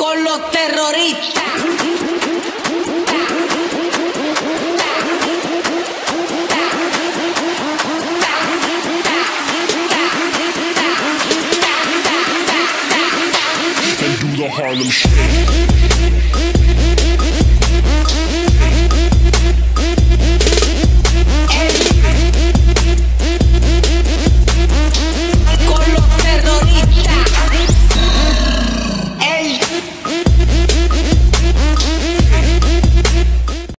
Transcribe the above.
con los terroristas. And do the Harlem Shake.